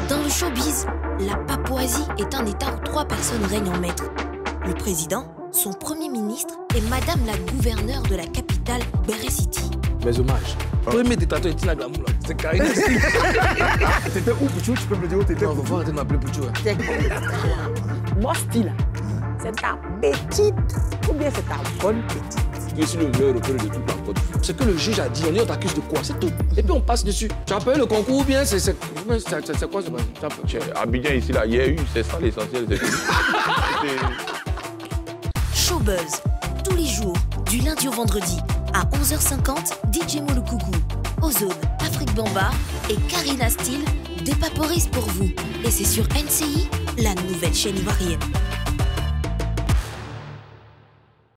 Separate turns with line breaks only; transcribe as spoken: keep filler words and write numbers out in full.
Dans le showbiz, la Papouasie est un état où trois personnes règnent en maître. Le président, son premier ministre et madame la gouverneure de la capitale, Béré City.
Mes hommages.
Le premier dictateur est Tina Glamour, c'est Karine.
T'étais où, Pouchou? Tu peux me le dire où t'étais?
Non, on va arrêter de m'appeler Pouchou.
Mon style, c'est ta petite ou bien c'est ta bonne petite?
Je suis le meilleur repéré de toute la côte. Ce que le juge a dit, on y on t'accuse de quoi? C'est tout. Et puis on passe dessus. Tu as payé le concours ou bien c'est quoi ce
Abidjan ici, là, il y a eu, c'est ça l'essentiel.
Showbuzz, tous les jours, du lundi au vendredi, à onze heures cinquante, D J Molukuku, Ozone, Afrique Bamba et Karina Steele dépaporisent pour vous. Et c'est sur N C I, la nouvelle chaîne ivoirienne.